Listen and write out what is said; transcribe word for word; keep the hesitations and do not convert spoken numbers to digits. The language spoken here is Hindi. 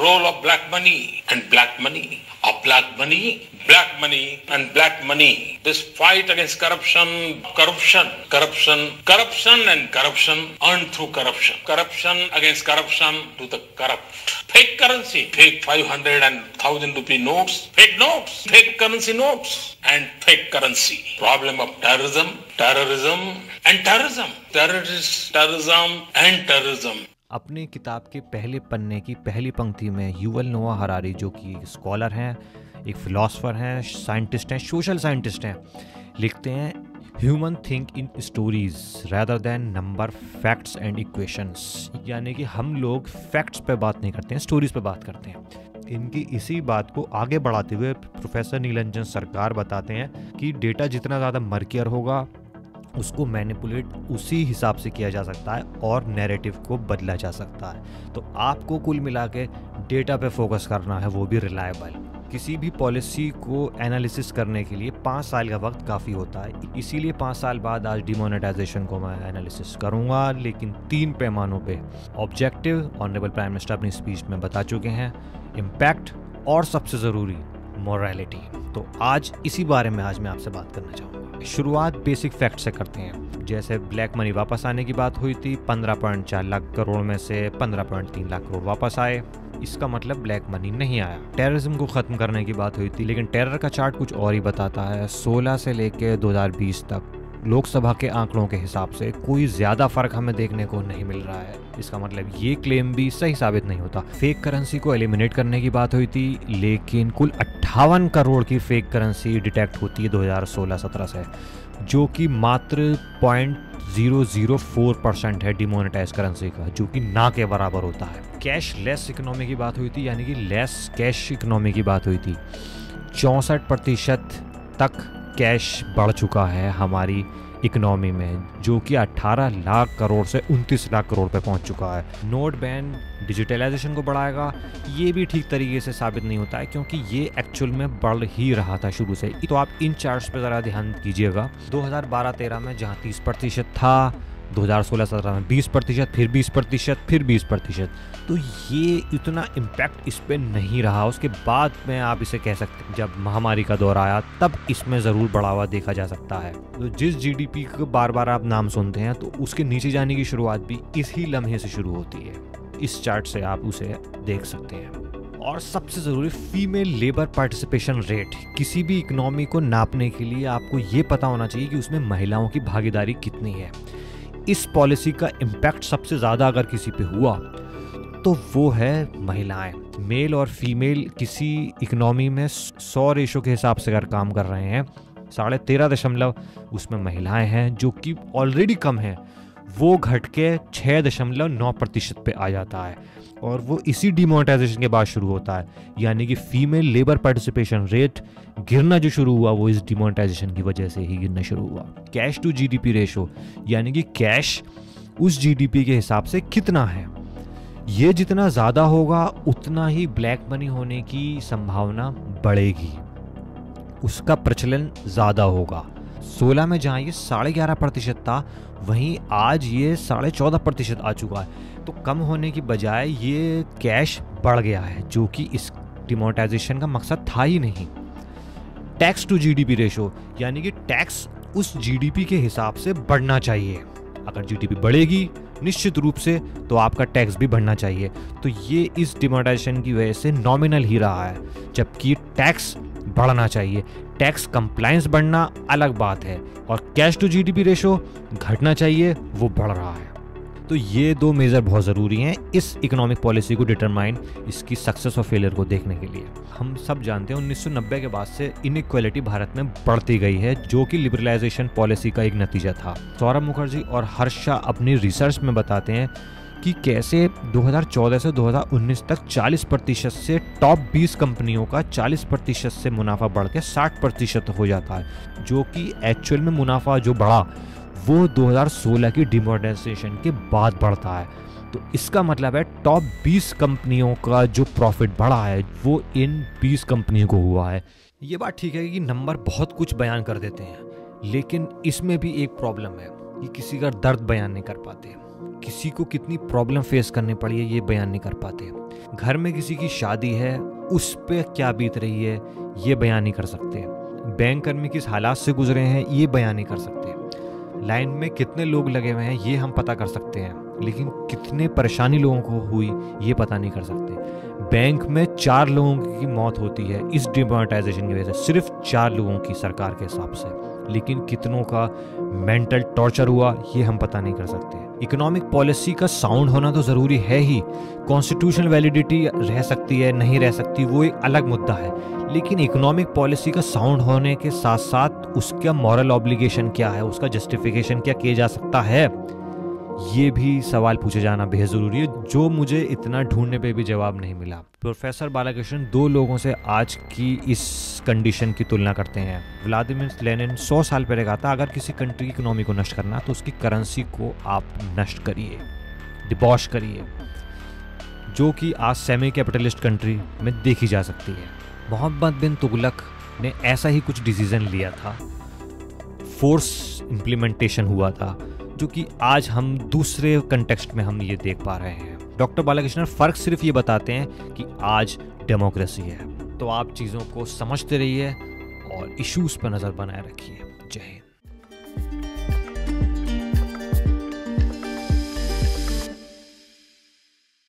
role of black money and black money, of black money, black money and black money. This fight against corruption, corruption, corruption, corruption and corruption earned through corruption. Corruption against corruption to the corrupt. Fake currency, fake five hundred and one thousand rupee notes, fake notes, fake currency notes and fake currency. Problem of terrorism, terrorism and terrorism. Terrorist, terrorism and terrorism. अपनी किताब के पहले पन्ने की पहली पंक्ति में युवल नोआ हरारी, जो कि स्कॉलर हैं, एक फिलोसोफर हैं, साइंटिस्ट हैं, सोशल साइंटिस्ट हैं, लिखते हैं human think in stories rather than number, facts and equations. यानी कि हम लोग फैक्ट्स पे बात नहीं करते हैं, स्टोरीज पे बात करते हैं। इनकी इसी बात को आगे बढ़ाते हुए प्रोफेसर नीलंजन सरकार बताते हैं कि डेटा जितना ज़्यादा मर्कियर होगा उसको मैनिपुलेट उसी हिसाब से किया जा सकता है और नैरेटिव को बदला जा सकता है। तो आपको कुल मिला के डेटा पे फोकस करना है, वो भी रिलायबल। किसी भी पॉलिसी को एनालिसिस करने के लिए पाँच साल का वक्त काफ़ी होता है, इसीलिए पाँच साल बाद आज डिमोनेटाइजेशन को मैं एनालिसिस करूँगा, लेकिन तीन पैमानों पे। ऑब्जेक्टिव ऑनरेबल प्राइम मिनिस्टर अपनी स्पीच में बता चुके हैं, इम्पैक्ट और सबसे ज़रूरी मोरालिटी। तो आज इसी बारे में आज मैं आपसे बात करना चाहूँगा। शुरुआत बेसिक फैक्ट से करते हैं। जैसे ब्लैक मनी वापस आने की बात हुई थी, पंद्रह पॉइंट चार लाख करोड़ में से पंद्रह पॉइंट तीन लाख करोड़ वापस आए। इसका मतलब ब्लैक मनी नहीं आया। टेररिज्म को ख़त्म करने की बात हुई थी, लेकिन टेरर का चार्ट कुछ और ही बताता है। सोलह से लेकर दो हज़ार बीस तक लोकसभा के आंकड़ों के हिसाब से कोई ज़्यादा फ़र्क हमें देखने को नहीं मिल रहा है। इसका मतलब ये क्लेम भी सही साबित नहीं होता। फेक करेंसी को एलिमिनेट करने की बात हुई थी, लेकिन कुल अट्ठावन करोड़ की फेक करेंसी डिटेक्ट होती है दो हज़ार सोलह सत्रह से, जो कि मात्र point zero zero four percent है डिमोनेटाइज करेंसी का, जो कि ना के बराबर होता है। कैश लेस इकोनॉमी की बात हुई थी, यानी कि लेस कैश इकोनॉमी की बात हुई थी। चौंसठ प्रतिशत तक कैश बढ़ चुका है हमारी इकोनॉमी में, जो कि अठारह लाख करोड़ से उनतीस लाख करोड़ पे पहुंच चुका है। नोट बैन डिजिटलाइजेशन को बढ़ाएगा, ये भी ठीक तरीके से साबित नहीं होता है, क्योंकि ये एक्चुअल में बढ़ ही रहा था शुरू से। तो आप इन चार्ट्स पे ज़रा ध्यान कीजिएगा। दो हज़ार बारह तेरह में जहाँ तीस प्रतिशत था, दो हज़ार सोलह सत्रह में बीस प्रतिशत, फिर बीस प्रतिशत, फिर बीस प्रतिशत, तो ये इतना इम्पैक्ट इस पर नहीं रहा। उसके बाद में आप इसे कह सकते हैं जब महामारी का दौर आया, तब इसमें ज़रूर बढ़ावा देखा जा सकता है। तो जिस जीडीपी को बार बार आप नाम सुनते हैं, तो उसके नीचे जाने की शुरुआत भी इसी लम्हे से शुरू होती है। इस चार्ट से आप उसे देख सकते हैं। और सबसे ज़रूरी, फीमेल लेबर पार्टिसिपेशन रेट। किसी भी इकोनॉमी को नापने के लिए आपको ये पता होना चाहिए कि उसमें महिलाओं की भागीदारी कितनी है। इस पॉलिसी का इम्पैक्ट सबसे ज़्यादा अगर किसी पे हुआ तो वो है महिलाएं। मेल और फीमेल किसी इकोनॉमी में सौ रेशो के हिसाब से अगर काम कर रहे हैं, साढ़े तेरह दशमलव उसमें महिलाएं हैं, जो कि ऑलरेडी कम है, वो घट के छः दशमलव नौ प्रतिशत पे आ जाता है। और वो इसी डिमोनेटाइजेशन के बाद शुरू होता है, यानी कि फीमेल लेबर पार्टिसिपेशन रेट गिरना जो शुरू हुआ वो इस डिमोनेटाइजेशन की वजह से ही गिरना शुरू हुआ। कैश टू जीडीपी रेशो, यानी कि कैश उस जीडीपी के हिसाब से कितना है, ये जितना ज़्यादा होगा उतना ही ब्लैक मनी होने की संभावना बढ़ेगी, उसका प्रचलन ज़्यादा होगा। सोलह में जहाँ ये साढ़े ग्यारह प्रतिशत था, वहीं आज ये साढ़े चौदह प्रतिशत आ चुका है। तो कम होने की बजाय ये कैश बढ़ गया है, जो कि इस डिमोनेटाइजेशन का मकसद था ही नहीं। टैक्स टू जीडीपी रेशो, यानी कि टैक्स उस जीडीपी के हिसाब से बढ़ना चाहिए। अगर जीडीपी बढ़ेगी निश्चित रूप से, तो आपका टैक्स भी बढ़ना चाहिए। तो ये इस डिमोनेटाइजेशन की वजह से नॉमिनल ही रहा है, जबकि टैक्स बढ़ना चाहिए। टैक्स कंप्लायंस बढ़ना अलग बात है, और कैश टू जीडीपी रेशो घटना चाहिए, वो बढ़ रहा है। तो ये दो मेजर बहुत ज़रूरी हैं इस इकोनॉमिक पॉलिसी को डिटरमाइन, इसकी सक्सेस और फेलियर को देखने के लिए। हम सब जानते हैं उन्नीस सौ नब्बे के बाद से इनइक्वालिटी भारत में बढ़ती गई है, जो कि लिबरलाइजेशन पॉलिसी का एक नतीजा था। सौरभ मुखर्जी और हर्ष शाह अपनी रिसर्च में बताते हैं कि कैसे दो हज़ार चौदह से दो हज़ार उन्नीस तक चालीस प्रतिशत से टॉप बीस कंपनियों का चालीस प्रतिशत से मुनाफा बढ़ के साठ प्रतिशत हो जाता है, जो कि एक्चुअल में मुनाफा जो बढ़ा वो दो हज़ार सोलह की डिमोनेटाइजेशन के बाद बढ़ता है। तो इसका मतलब है टॉप बीस कंपनियों का जो प्रॉफिट बढ़ा है वो इन बीस कंपनियों को हुआ है। ये बात ठीक है कि नंबर बहुत कुछ बयान कर देते हैं, लेकिन इसमें भी एक प्रॉब्लम है कि किसी का दर्द बयान नहीं कर पाते, किसी को कितनी प्रॉब्लम फेस करनी पड़ी है ये बयान नहीं कर पाते। घर में किसी की शादी है, उस पे क्या बीत रही है ये बयान नहीं कर सकते। बैंक कर्मी किस हालात से गुजरे हैं ये बयान नहीं कर सकते। लाइन में कितने लोग लगे हुए हैं ये हम पता कर सकते हैं, लेकिन कितने परेशानी लोगों को हुई ये पता नहीं कर सकते। बैंक में चार लोगों की मौत होती है इस डिमोनेटाइजेशन की वजह से, सिर्फ चार लोगों की सरकार के हिसाब से, लेकिन कितनों का मेंटल टॉर्चर हुआ ये हम पता नहीं कर सकते। इकोनॉमिक पॉलिसी का साउंड होना तो ज़रूरी है ही, कॉन्स्टिट्यूशनल वैलिडिटी रह सकती है नहीं रह सकती वो एक अलग मुद्दा है, लेकिन इकोनॉमिक पॉलिसी का साउंड होने के साथ साथ उसका मॉरल ऑब्लिगेशन क्या है, उसका जस्टिफिकेशन क्या किया जा सकता है, ये भी सवाल पूछे जाना बेहद ज़रूरी है, जो मुझे इतना ढूंढने पे भी जवाब नहीं मिला। प्रोफेसर बालाकृष्णन दो लोगों से आज की इस कंडीशन की तुलना करते हैं। व्लादिमीर लेनिन सौ साल पहले कहा था अगर किसी कंट्री की इकोनॉमी को नष्ट करना तो उसकी करेंसी को आप नष्ट करिए, डिबॉश करिए, जो कि आज सेमी कैपिटलिस्ट कंट्री में देखी जा सकती है। मोहम्मद बिन तुगलक ने ऐसा ही कुछ डिसीजन लिया था, फोर्स इम्प्लीमेंटेशन हुआ था, जो कि आज हम दूसरे कंटेक्स्ट में हम ये देख पा रहे हैं। डॉक्टर बालाकृष्णन फर्क सिर्फ ये बताते हैं कि आज डेमोक्रेसी है। तो आप चीज़ों को समझते रहिए और इश्यूज पर नज़र बनाए रखिए। जय हिंद।